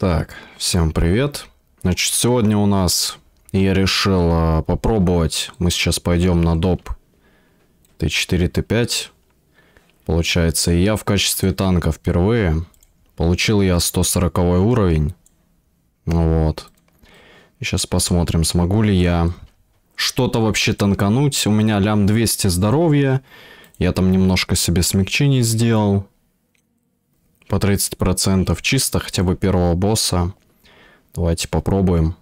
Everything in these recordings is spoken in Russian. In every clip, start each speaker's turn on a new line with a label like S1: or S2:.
S1: Так, всем привет. Значит, сегодня у нас я решил попробовать. Мы сейчас пойдем на доп Т4, Т5. Получается, и я в качестве танка впервые. Получил я 140 уровень. Вот. И сейчас посмотрим, смогу ли я что-то вообще танкануть. У меня лям 200 здоровья. Я там немножко себе смягчений сделал. По 30% чисто, хотя бы первого босса. Давайте попробуем.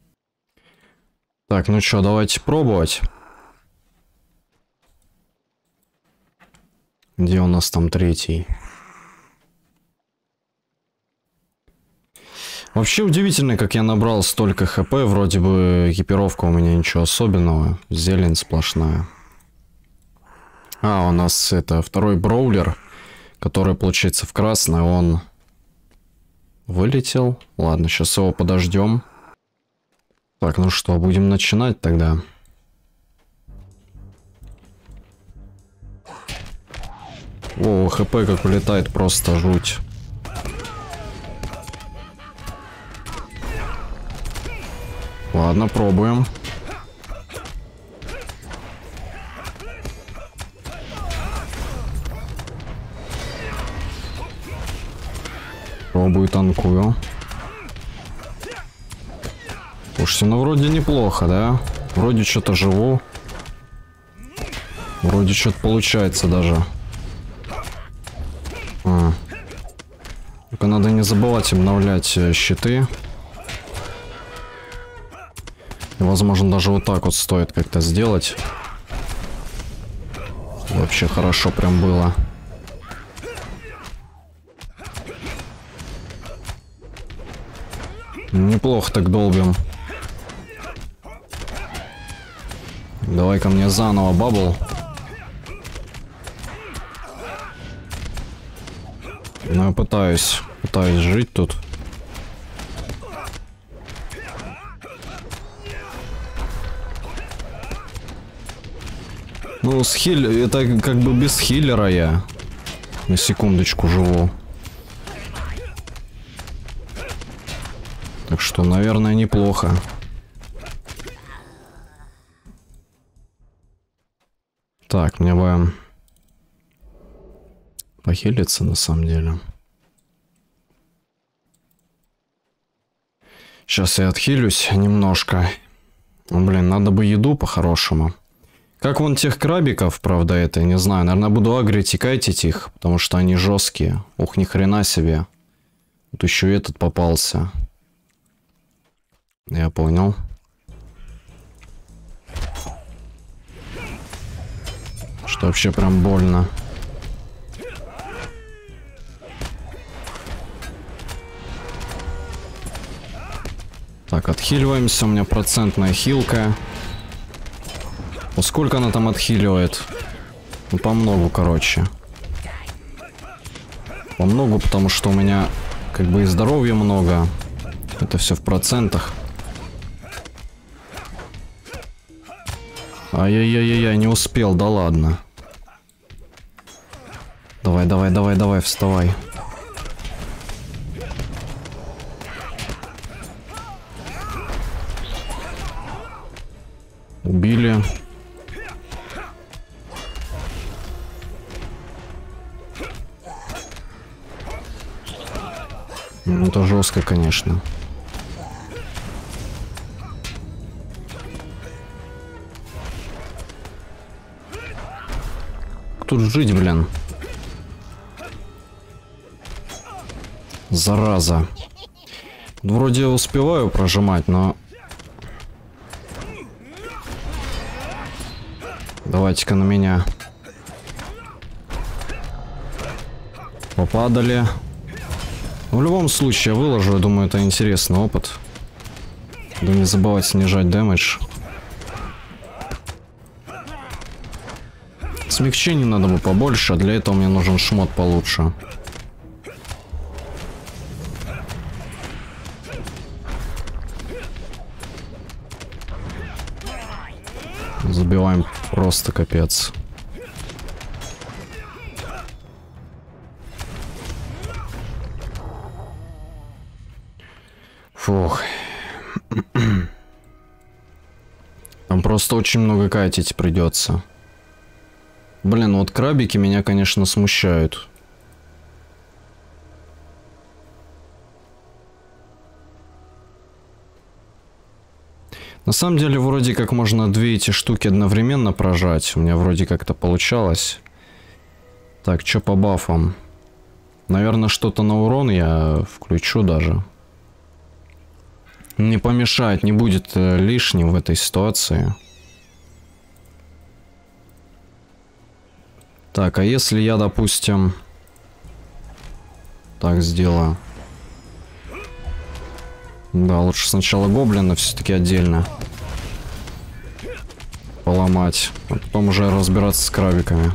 S1: Так, ну что, давайте пробовать. Где у нас там третий? Вообще удивительно, как я набрал столько хп. Вроде бы экипировка у меня ничего особенного. Зелень сплошная. А, у нас это второй броулер, который, получается, в красной, он вылетел. Ладно, сейчас его подождем. Так, ну что, будем начинать тогда. О, хп как улетает, просто жуть. Ладно, пробуем. Пробую, танкую. Слушайте, ну вроде неплохо, да? Вроде что-то живу. Вроде что-то получается даже. Только надо не забывать обновлять щиты. И, возможно, даже вот так вот стоит как-то сделать. Вообще хорошо прям было. Неплохо так долбим. Давай-ка мне заново бабл. Ну, я пытаюсь жить тут. Ну, это как бы без хиллера я. На секундочку живу. Так что, наверное, неплохо. Так, мне бы похилиться на самом деле. Сейчас я отхилюсь немножко. Ну, блин, надо бы еду по-хорошему. Как вон тех крабиков, правда, это, не знаю. Наверное, буду агрить и кайтить их, потому что они жесткие. Ух, ни хрена себе. Тут еще и этот попался. Я понял. Что вообще прям больно. Так, отхиливаемся. У меня процентная хилка. Ну, сколько она там отхиливает? Ну, по многу, короче. По многу, потому что у меня как бы и здоровья много. Это все в процентах. Ай-яй-яй-яй, не успел, да ладно. Давай, давай, давай, давай, вставай. Убили. Ну, это жестко, конечно. Тут жить, блин. Зараза. Вроде успеваю прожимать, но... Давайте-ка на меня. Попадали. В любом случае, я выложу, я думаю, это интересный опыт. Да не забывать снижать дэмэдж. Смягчений надо бы побольше, а для этого мне нужен шмот получше. Забиваем просто капец. Фух. Там просто очень много катить придется. Блин, вот крабики меня, конечно, смущают. На самом деле, вроде как можно две эти штуки одновременно прожать. У меня вроде как-то получалось. Так, что по бафам? Наверное, что-то на урон я включу даже. Не помешает, не будет лишним в этой ситуации. Так, а если я, допустим, так сделаю? Да, лучше сначала гоблина все-таки отдельно поломать, а потом уже разбираться с крабиками.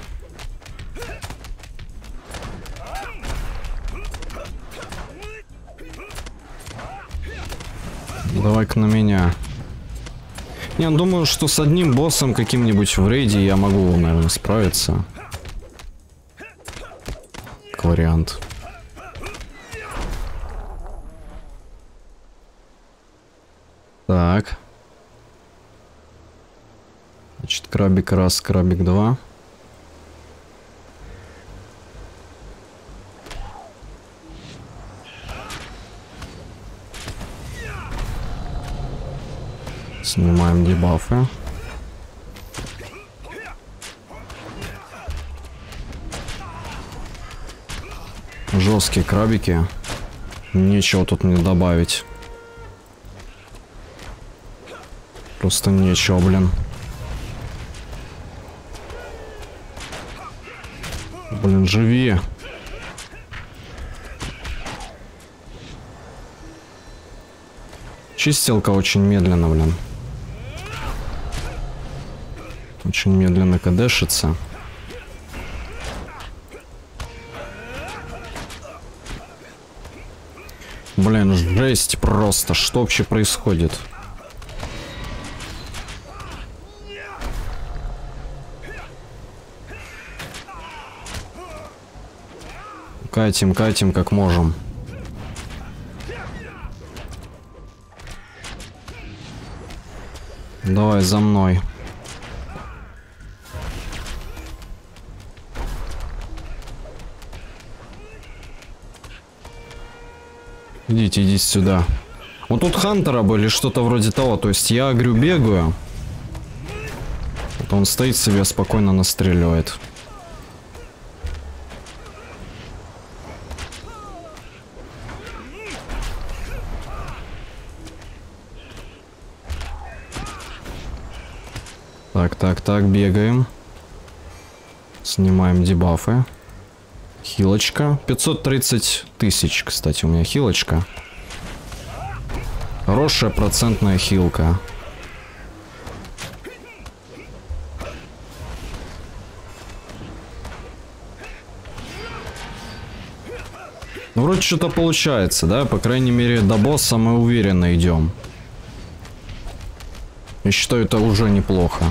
S1: Давай-ка на меня. Не, думаю, что с одним боссом каким-нибудь в рейде я могу, наверное, справиться. Как вариант. Так. Значит, крабик раз, крабик два. Снимаем дебафы. Жесткие крабики. Нечего тут мне добавить. Просто нечего, блин. Блин, живи. Чистилка очень медленно, блин. Очень медленно кадешится. Блин, жесть просто. Что вообще происходит? Катим, катим как можем. Давай за мной. Идите, идите сюда. Вот тут хантера были, что-то вроде того. То есть я агрю бегаю. Вот он стоит себе, спокойно настреливает. Так, так, так, бегаем. Снимаем дебафы. Хилочка. 530 тысяч, кстати, у меня хилочка. Хорошая процентная хилка. Ну, вроде что-то получается, да? По крайней мере, до босса мы уверенно идем. Я считаю, это уже неплохо.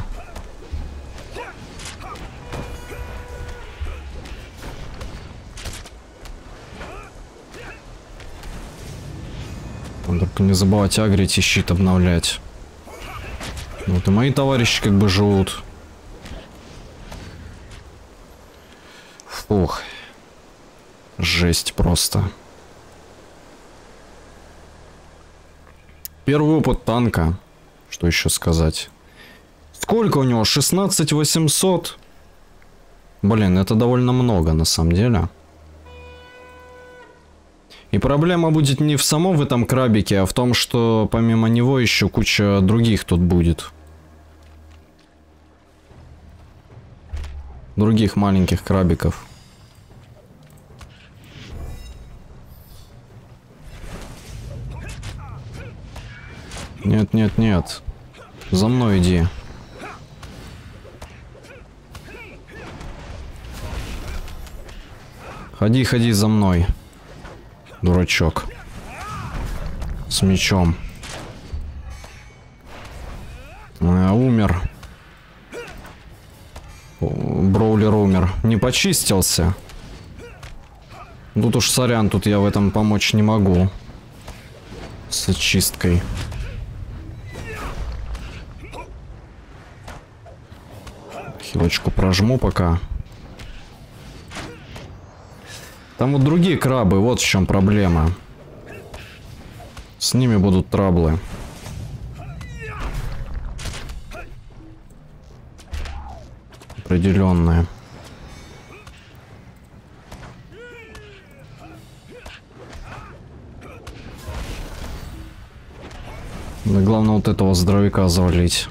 S1: Только не забывать агрить и щит обновлять. Вот и мои товарищи как бы живут. Фух. Жесть просто. Первый опыт танка. Что еще сказать? Сколько у него? 16 800? Блин, это довольно много на самом деле. И проблема будет не в самом в этом крабике, а в том, что помимо него еще куча других тут будет. Других маленьких крабиков. Нет, нет, нет. За мной иди. Ходи, ходи за мной. Дурачок. С мечом. Умер. Броулер умер. Не почистился. Тут уж сорян, тут я в этом помочь не могу. С очисткой. Хилочку прожму пока. Там вот другие крабы, вот в чем проблема. С ними будут траблы. Определенные. Да главное вот этого здоровяка завалить.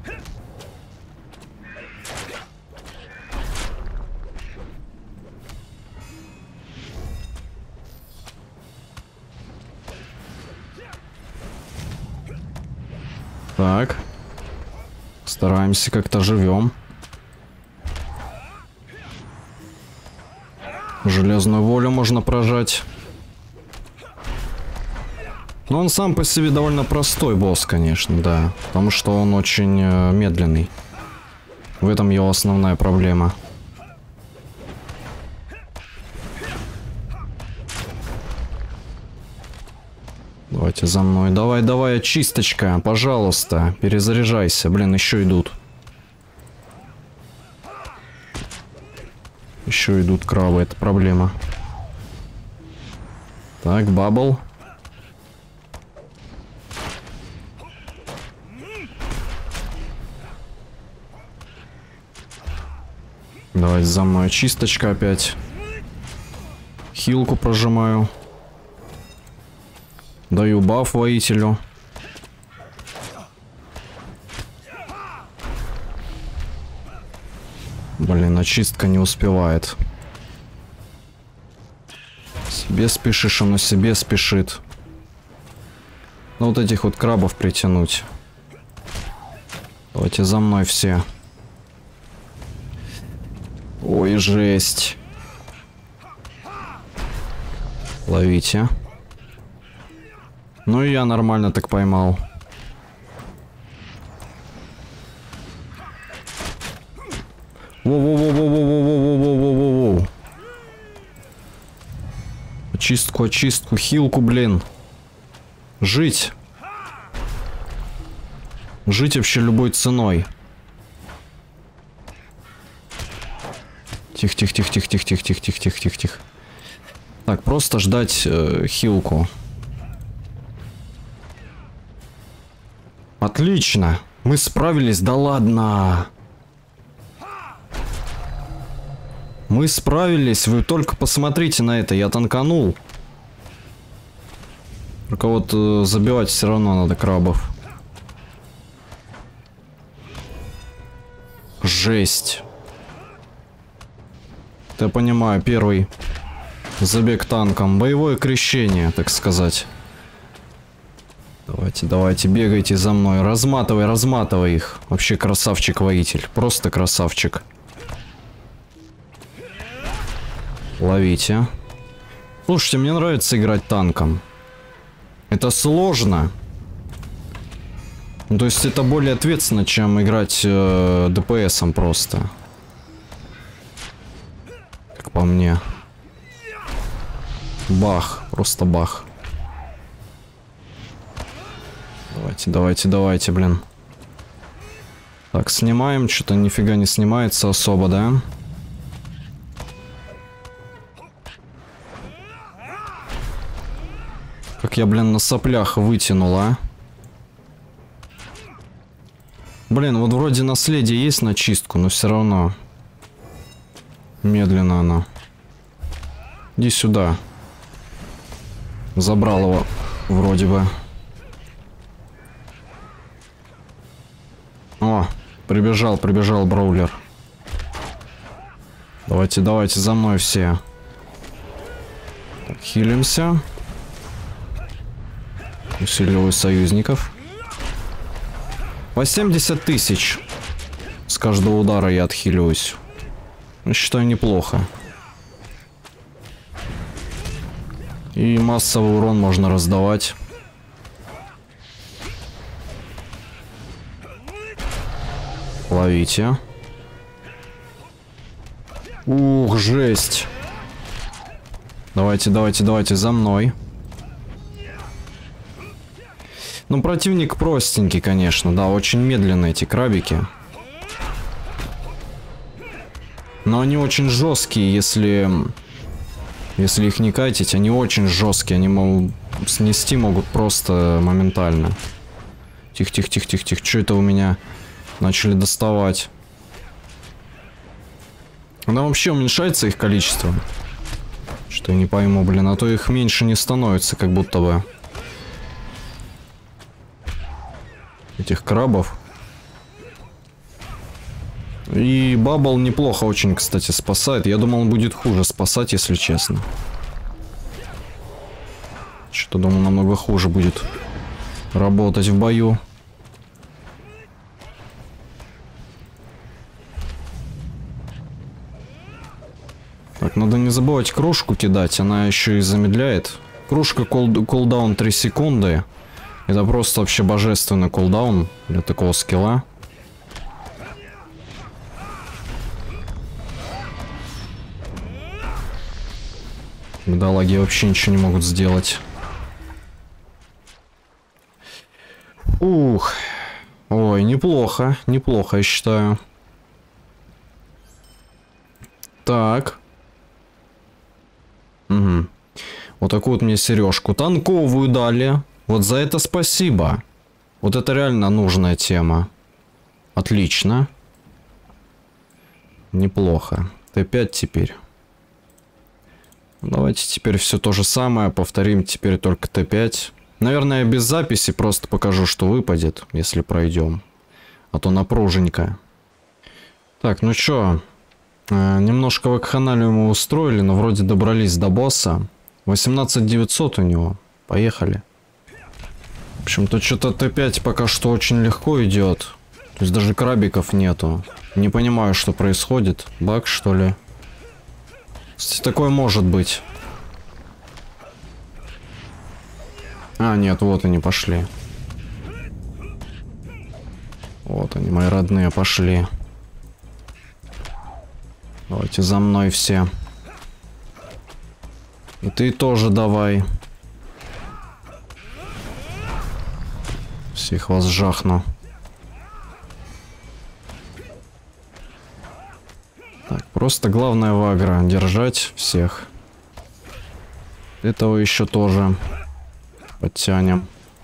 S1: Так. Стараемся как-то живем. Железную волю можно прожать. Но он сам по себе довольно простой босс, конечно, да. Потому что он очень медленный. В этом его основная проблема. Давайте за мной. Давай, давай, очисточка, пожалуйста. Перезаряжайся. Блин, еще идут. Еще идут крабы, это проблема. Так, бабл. Давайте за мной, очисточка опять. Хилку прожимаю. Даю баф воителю. Блин, очистка не успевает. Себе спешишь, оно себе спешит. Ну вот этих вот крабов притянуть. Давайте за мной все. Ой, жесть. Ловите. Ну и я нормально так поймал. Воу-воу-воу-воу-воу-воу-воу-воу-воу-воу-воу. Очистку, очистку, хилку, блин. Жить. Жить вообще любой ценой. Тихо-тихо-тихо-тихо-тихо-тихо-тихо-тихо-тихо-тихо-тихо. Так, просто ждать хилку. Отлично. Мы справились, да ладно. Мы справились, вы только посмотрите на это, я танканул. Только вот забивать все равно надо крабов. Жесть. Я понимаю, первый забег танком. Боевое крещение, так сказать. Давайте, давайте, бегайте за мной. Разматывай, разматывай их. Вообще красавчик-воитель. Просто красавчик. Ловите. Слушайте, мне нравится играть танком. Это сложно. Ну, то есть это более ответственно, чем играть ДПСом просто. Как по мне. Бах. Просто бах. Давайте, давайте, давайте, блин. Так, снимаем. Что-то нифига не снимается особо, да? Как я, блин, на соплях вытянул, а? Блин, вот вроде наследие есть на чистку, но все равно. Медленно оно. Иди сюда. Забрал его, вроде бы. О, прибежал, прибежал браулер. Давайте, давайте, за мной все. Так, хилимся. Усиливаю союзников. По 70 тысяч. С каждого удара я отхиливаюсь. Считаю, неплохо. И массовый урон можно раздавать. Ловите. Ух, жесть. Давайте, давайте, давайте, за мной. Ну, противник простенький, конечно, да, очень медленные эти крабики. Но они очень жесткие, если их не кайтить, они очень жесткие, они могут снести могут просто моментально. Тихо, тихо, тихо, тихо, тихо, что это у меня начали доставать? Она вообще уменьшается их количество? Что я не пойму, блин, а то их меньше не становится, как будто бы. Этих крабов. И Баббл неплохо очень, кстати, спасает. Я думал, он будет хуже спасать, если честно. Что-то думал, намного хуже будет работать в бою. Так, надо не забывать кружку кидать, она еще и замедляет. Кружка кулдаун 3 секунды. Это просто вообще божественный кулдаун для такого скилла. Бедолаги вообще ничего не могут сделать. Ух. Ой, неплохо, неплохо, я считаю. Так. Угу. Вот такую вот мне сережку танковую дали. Вот за это спасибо. Вот это реально нужная тема. Отлично. Неплохо. Т5 теперь. Давайте теперь все то же самое. Повторим теперь только Т5. Наверное, без записи просто покажу, что выпадет, если пройдем. А то напруженько. Так, ну чё. Немножко вакханалию мы устроили, но вроде добрались до босса. 18900 у него. Поехали. В общем-то, что-то Т5 пока что очень легко идет. То есть даже крабиков нету. Не понимаю, что происходит. Баг, что ли? Кстати, такое может быть. А, нет, вот они пошли. Вот они, мои родные, пошли. Давайте за мной все. И ты тоже давай. Всех вас жахну. Так, просто главное в агро держать всех. Этого еще тоже подтянем.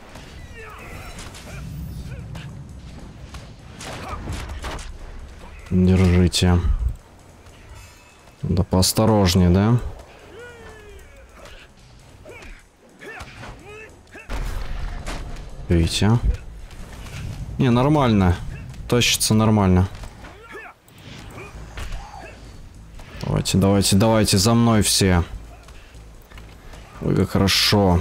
S1: Держите. Да поосторожнее, да? Видите? Не, нормально. Тащится нормально. Давайте, давайте, давайте, за мной все. Ой, как хорошо.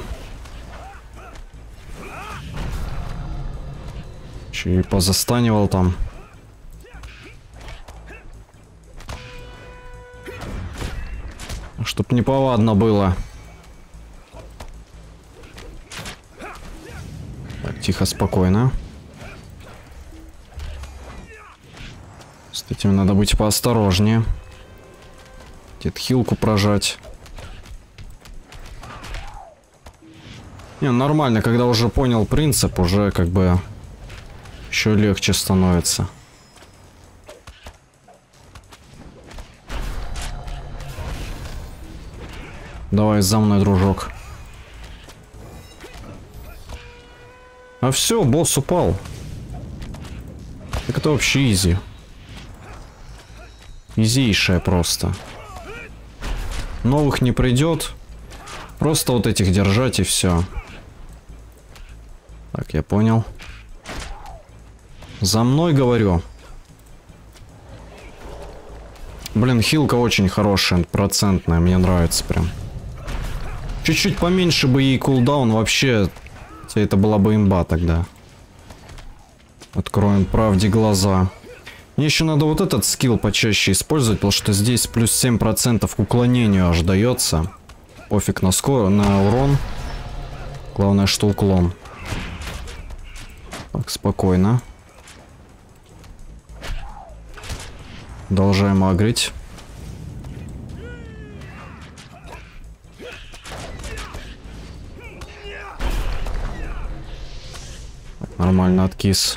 S1: Че и позастанивал там. Чтоб неповадно было. Так, тихо, спокойно. С этим надо быть поосторожнее. Где-то хилку прожать. Не, нормально, когда уже понял принцип, уже как бы еще легче становится. Давай за мной, дружок. А все, босс упал. Так это вообще изи. Изейшая просто. Новых не придет. Просто вот этих держать и все. Так, я понял. За мной, говорю. Блин, хилка очень хорошая, процентная, мне нравится прям. Чуть-чуть поменьше бы ей кулдаун, вообще, это была бы имба тогда. Откроем правде глаза. Мне еще надо вот этот скилл почаще использовать, потому что здесь плюс 7% к уклонению аж дается. Пофиг на на урон. Главное, что уклон. Так, спокойно. Продолжаем агрить. Нормально откис.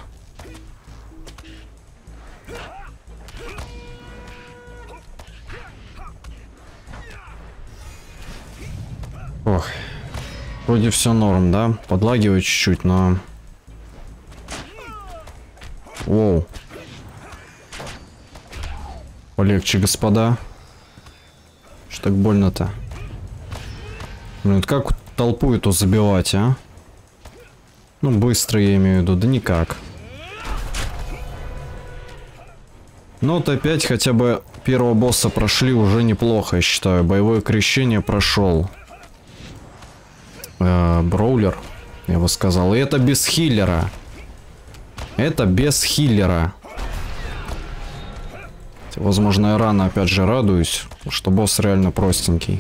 S1: Ох. Вроде все норм, да? Подлагивает чуть-чуть, но... Воу. Полегче, господа. Что так больно-то? Блин, как толпу эту забивать, а? Ну, быстро я имею в виду, да никак. Ну, вот опять хотя бы первого босса прошли уже неплохо, я считаю. Боевое крещение прошел. Броулер, я бы сказал. И это без хиллера. Это без хиллера. Возможно, я рано опять же радуюсь, что босс реально простенький.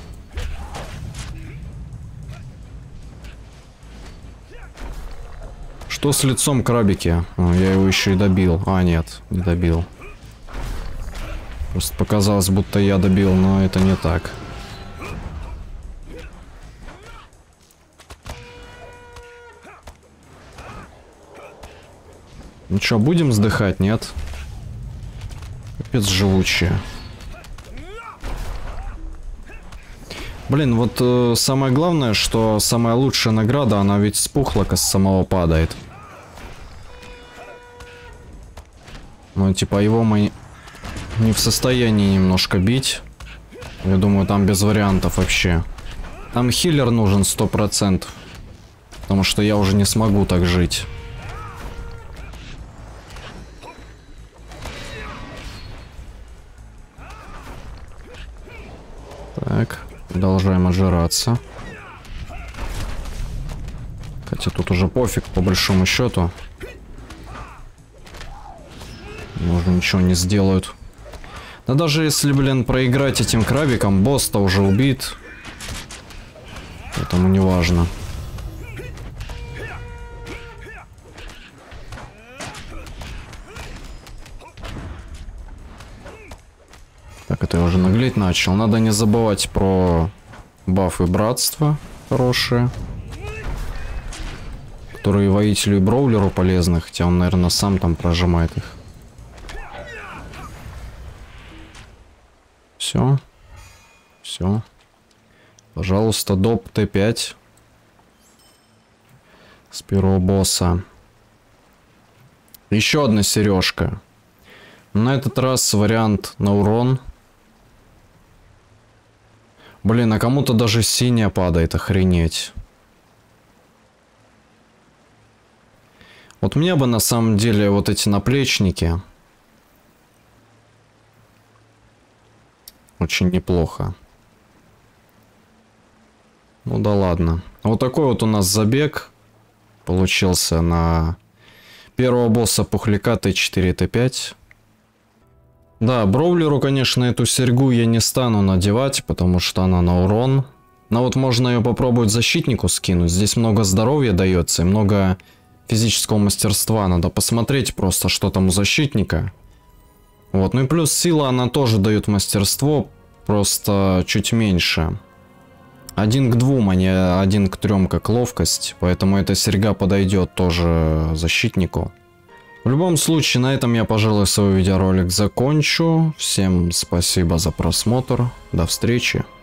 S1: Что с лицом крабики? О, я его еще и добил. А, нет, не добил. Просто показалось, будто я добил, но это не так. Ну что, будем сдыхать, нет? Капец живучие. Блин, вот самое главное, что самая лучшая награда, она ведь с пухлока с самого падает. Ну, типа, его мы не в состоянии немножко бить. Я думаю, там без вариантов вообще. Там хиллер нужен 100%. Потому что я уже не смогу так жить. Так, продолжаем отжираться. Хотя тут уже пофиг, по большому счету. Уже ничего не сделают. Да даже если, блин, проиграть этим крабиком, босс-то уже убит. Поэтому не важно. Так, это я уже наглеть начал. Надо не забывать про бафы братства хорошие. Которые воителю и броулеру полезны. Хотя он, наверное, сам там прожимает их. Все. Все. Пожалуйста, доп Т5. С первого босса. Еще одна сережка. На этот раз вариант на урон. Блин, а кому-то даже синяя падает, охренеть. Вот мне бы на самом деле вот эти наплечники. Очень неплохо. Ну да ладно. Вот такой вот у нас забег получился на первого босса пухляка Т4, Т5. Да, броулеру, конечно, эту серьгу я не стану надевать, потому что она на урон. Но вот можно ее попробовать защитнику скинуть. Здесь много здоровья дается и много физического мастерства. Надо посмотреть просто, что там у защитника. Вот, ну и плюс сила, она тоже дает мастерство, просто чуть меньше. 1 к 2, а не 1 к 3, как ловкость. Поэтому эта серьга подойдет тоже защитнику. В любом случае, на этом я, пожалуй, свой видеоролик закончу. Всем спасибо за просмотр. До встречи.